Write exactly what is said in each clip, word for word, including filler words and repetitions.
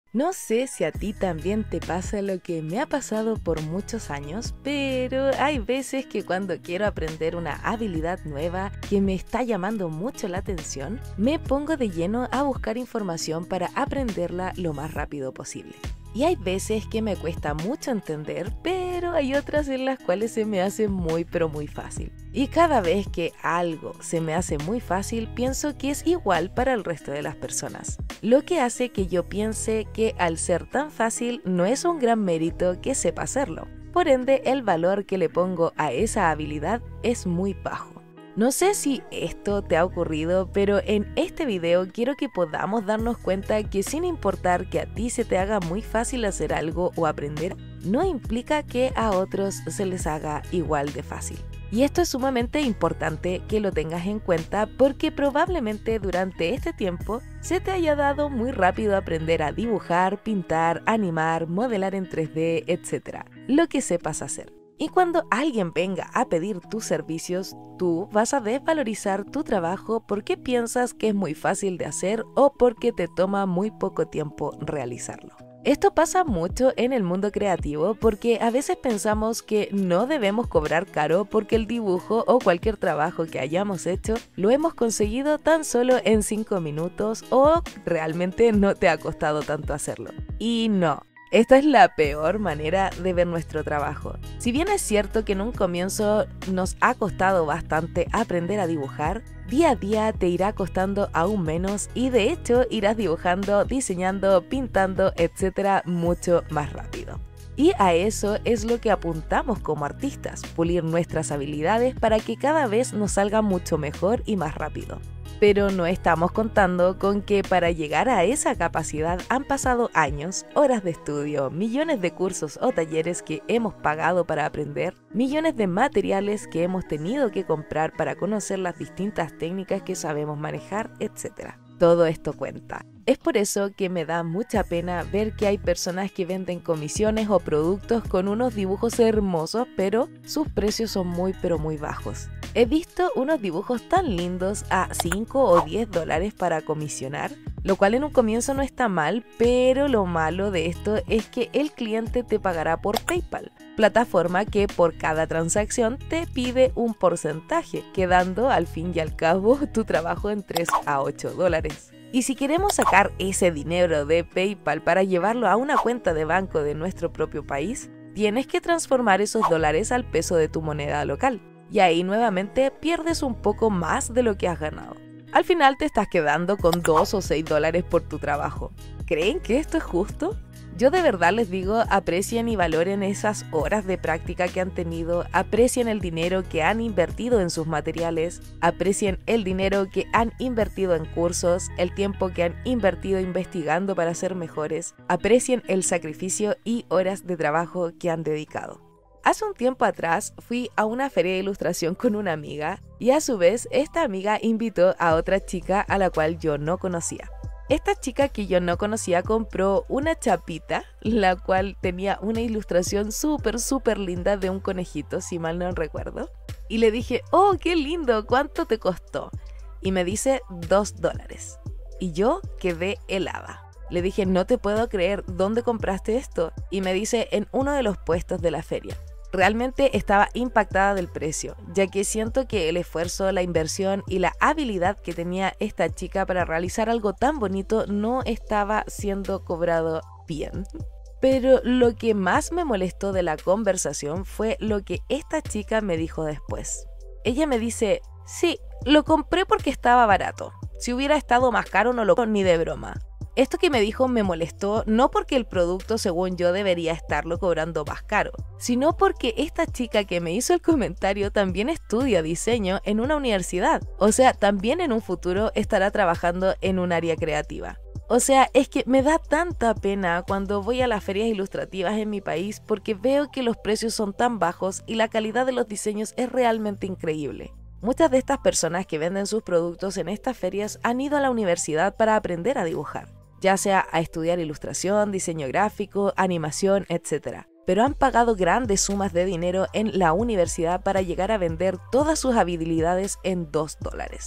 No sé si a ti también te pasa lo que me ha pasado por muchos años, pero hay veces que cuando quiero aprender una habilidad nueva que me está llamando mucho la atención, me pongo de lleno a buscar información para aprenderla lo más rápido posible. Y hay veces que me cuesta mucho entender, pero hay otras en las cuales se me hace muy pero muy fácil. Y cada vez que algo se me hace muy fácil, pienso que es igual para el resto de las personas. Lo que hace que yo piense que al ser tan fácil no es un gran mérito que sepa hacerlo. Por ende, el valor que le pongo a esa habilidad es muy bajo. No sé si esto te ha ocurrido, pero en este video quiero que podamos darnos cuenta que sin importar que a ti se te haga muy fácil hacer algo o aprender, no implica que a otros se les haga igual de fácil. Y esto es sumamente importante que lo tengas en cuenta porque probablemente durante este tiempo se te haya dado muy rápido aprender a dibujar, pintar, animar, modelar en tres D, etcétera. Lo que sepas hacer. Y cuando alguien venga a pedir tus servicios, tú vas a desvalorizar tu trabajo porque piensas que es muy fácil de hacer o porque te toma muy poco tiempo realizarlo. Esto pasa mucho en el mundo creativo porque a veces pensamos que no debemos cobrar caro porque el dibujo o cualquier trabajo que hayamos hecho lo hemos conseguido tan solo en cinco minutos o realmente no te ha costado tanto hacerlo. Y no. Esta es la peor manera de ver nuestro trabajo. Si bien es cierto que en un comienzo nos ha costado bastante aprender a dibujar, día a día te irá costando aún menos y de hecho irás dibujando, diseñando, pintando, etcétera mucho más rápido. Y a eso es lo que apuntamos como artistas, pulir nuestras habilidades para que cada vez nos salga mucho mejor y más rápido. Pero no estamos contando con que para llegar a esa capacidad han pasado años, horas de estudio, millones de cursos o talleres que hemos pagado para aprender, millones de materiales que hemos tenido que comprar para conocer las distintas técnicas que sabemos manejar, etcétera. Todo esto cuenta. Es por eso que me da mucha pena ver que hay personas que venden comisiones o productos con unos dibujos hermosos, pero sus precios son muy pero muy bajos. He visto unos dibujos tan lindos a cinco o diez dólares para comisionar, lo cual en un comienzo no está mal, pero lo malo de esto es que el cliente te pagará por PayPal, plataforma que por cada transacción te pide un porcentaje, quedando al fin y al cabo tu trabajo en tres a ocho dólares. Y si queremos sacar ese dinero de PayPal para llevarlo a una cuenta de banco de nuestro propio país, tienes que transformar esos dólares al peso de tu moneda local. Y ahí nuevamente pierdes un poco más de lo que has ganado. Al final te estás quedando con dos o seis dólares por tu trabajo. ¿Creen que esto es justo? Yo de verdad les digo, aprecien y valoren esas horas de práctica que han tenido, aprecien el dinero que han invertido en sus materiales, aprecien el dinero que han invertido en cursos, el tiempo que han invertido investigando para ser mejores, aprecien el sacrificio y horas de trabajo que han dedicado. Hace un tiempo atrás fui a una feria de ilustración con una amiga y a su vez esta amiga invitó a otra chica a la cual yo no conocía. Esta chica que yo no conocía compró una chapita, la cual tenía una ilustración súper súper linda de un conejito, si mal no recuerdo. Y le dije, oh, qué lindo, ¿cuánto te costó? Y me dice, dos dólares. Y yo quedé helada. Le dije, no te puedo creer, ¿dónde compraste esto? Y me dice, en uno de los puestos de la feria. Realmente estaba impactada del precio, ya que siento que el esfuerzo, la inversión y la habilidad que tenía esta chica para realizar algo tan bonito no estaba siendo cobrado bien. Pero lo que más me molestó de la conversación fue lo que esta chica me dijo después. Ella me dice, sí, lo compré porque estaba barato. Si hubiera estado más caro no lo compro ni de broma. Esto que me dijo me molestó no porque el producto según yo debería estarlo cobrando más caro, sino porque esta chica que me hizo el comentario también estudia diseño en una universidad, o sea, también en un futuro estará trabajando en un área creativa. O sea, es que me da tanta pena cuando voy a las ferias ilustrativas en mi país porque veo que los precios son tan bajos y la calidad de los diseños es realmente increíble. Muchas de estas personas que venden sus productos en estas ferias han ido a la universidad para aprender a dibujar, ya sea a estudiar ilustración, diseño gráfico, animación, etcétera. Pero han pagado grandes sumas de dinero en la universidad para llegar a vender todas sus habilidades en dos dólares.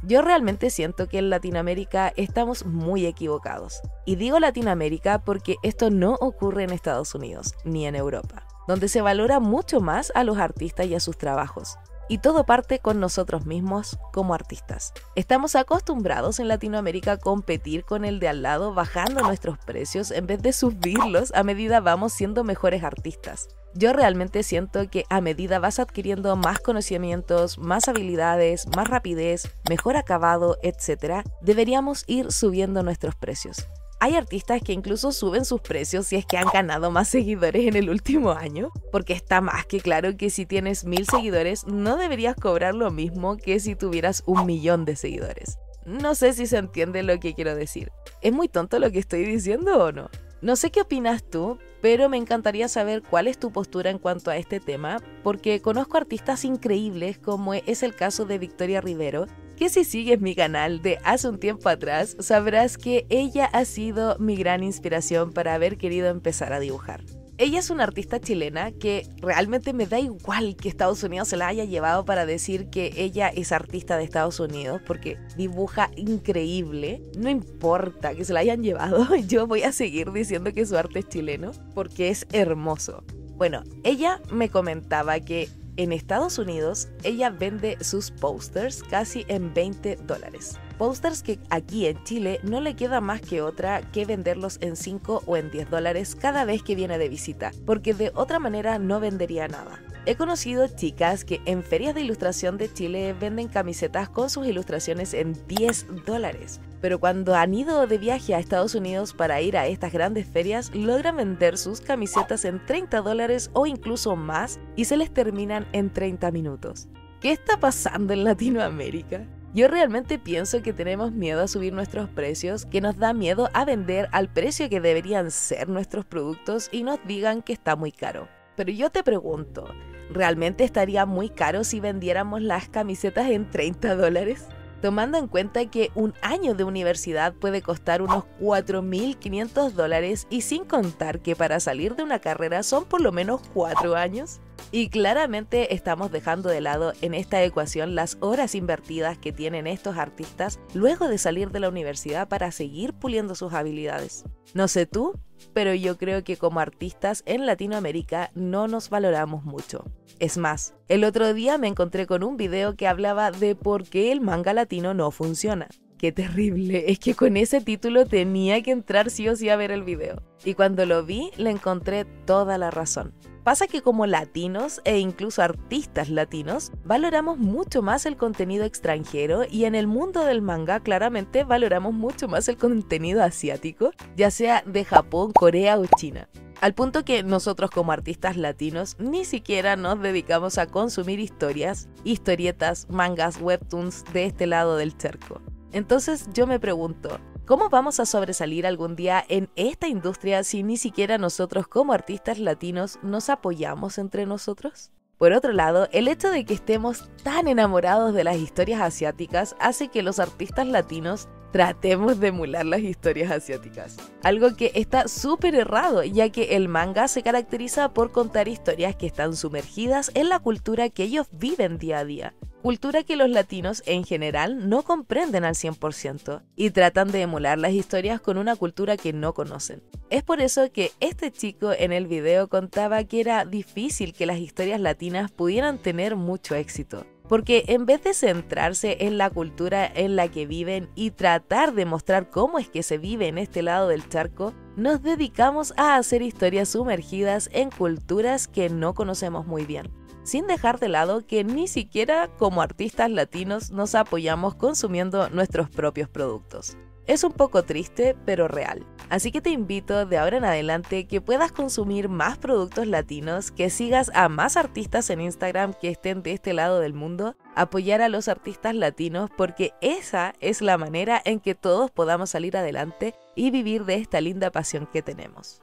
Yo realmente siento que en Latinoamérica estamos muy equivocados. Y digo Latinoamérica porque esto no ocurre en Estados Unidos ni en Europa, donde se valora mucho más a los artistas y a sus trabajos. Y todo parte con nosotros mismos como artistas. Estamos acostumbrados en Latinoamérica a competir con el de al lado bajando nuestros precios en vez de subirlos a medida vamos siendo mejores artistas. Yo realmente siento que a medida vas adquiriendo más conocimientos, más habilidades, más rapidez, mejor acabado, etcétera, deberíamos ir subiendo nuestros precios. Hay artistas que incluso suben sus precios si es que han ganado más seguidores en el último año, porque está más que claro que si tienes mil seguidores no deberías cobrar lo mismo que si tuvieras un millón de seguidores. No sé si se entiende lo que quiero decir. ¿Es muy tonto lo que estoy diciendo o no? No sé qué opinas tú, pero me encantaría saber cuál es tu postura en cuanto a este tema, porque conozco artistas increíbles como es el caso de Victoria Rivero, que si sigues mi canal de hace un tiempo atrás, sabrás que ella ha sido mi gran inspiración para haber querido empezar a dibujar. Ella es una artista chilena que realmente me da igual que Estados Unidos se la haya llevado para decir que ella es artista de Estados Unidos porque dibuja increíble. No importa que se la hayan llevado, yo voy a seguir diciendo que su arte es chileno porque es hermoso. Bueno, ella me comentaba que en Estados Unidos, ella vende sus posters casi en veinte dólares. Posters que aquí en Chile no le queda más que otra que venderlos en cinco o en diez dólares cada vez que viene de visita, porque de otra manera no vendería nada. He conocido chicas que en ferias de ilustración de Chile venden camisetas con sus ilustraciones en diez dólares. Pero cuando han ido de viaje a Estados Unidos para ir a estas grandes ferias, logran vender sus camisetas en treinta dólares o incluso más y se les terminan en treinta minutos. ¿Qué está pasando en Latinoamérica? Yo realmente pienso que tenemos miedo a subir nuestros precios, que nos da miedo a vender al precio que deberían ser nuestros productos y nos digan que está muy caro. Pero yo te pregunto, ¿realmente estaría muy caro si vendiéramos las camisetas en treinta dólares? Tomando en cuenta que un año de universidad puede costar unos cuatro mil quinientos dólares y sin contar que para salir de una carrera son por lo menos cuatro años. Y claramente estamos dejando de lado en esta ecuación las horas invertidas que tienen estos artistas luego de salir de la universidad para seguir puliendo sus habilidades. No sé tú, pero yo creo que como artistas en Latinoamérica no nos valoramos mucho. Es más, el otro día me encontré con un video que hablaba de por qué el manga latino no funciona. ¡Qué terrible! Es que con ese título tenía que entrar sí o sí a ver el video. Y cuando lo vi, le encontré toda la razón. Pasa que como latinos e incluso artistas latinos, valoramos mucho más el contenido extranjero y en el mundo del manga claramente valoramos mucho más el contenido asiático, ya sea de Japón, Corea o China. Al punto que nosotros como artistas latinos ni siquiera nos dedicamos a consumir historias, historietas, mangas, webtoons de este lado del charco. Entonces yo me pregunto, ¿cómo vamos a sobresalir algún día en esta industria si ni siquiera nosotros como artistas latinos nos apoyamos entre nosotros? Por otro lado, el hecho de que estemos tan enamorados de las historias asiáticas hace que los artistas latinos tratemos de emular las historias asiáticas. Algo que está súper errado, ya que el manga se caracteriza por contar historias que están sumergidas en la cultura que ellos viven día a día. Cultura que los latinos en general no comprenden al cien por ciento y tratan de emular las historias con una cultura que no conocen. Es por eso que este chico en el video contaba que era difícil que las historias latinas pudieran tener mucho éxito. Porque en vez de centrarse en la cultura en la que viven y tratar de mostrar cómo es que se vive en este lado del charco, nos dedicamos a hacer historias sumergidas en culturas que no conocemos muy bien, sin dejar de lado que ni siquiera como artistas latinos nos apoyamos consumiendo nuestros propios productos. Es un poco triste, pero real. Así que te invito de ahora en adelante que puedas consumir más productos latinos, que sigas a más artistas en Instagram que estén de este lado del mundo, apoyar a los artistas latinos porque esa es la manera en que todos podamos salir adelante y vivir de esta linda pasión que tenemos.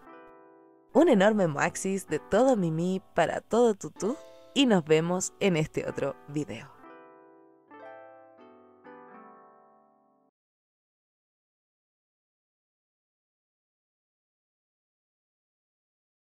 Un enorme maxis de todo Mimi para todo Tutú y nos vemos en este otro video.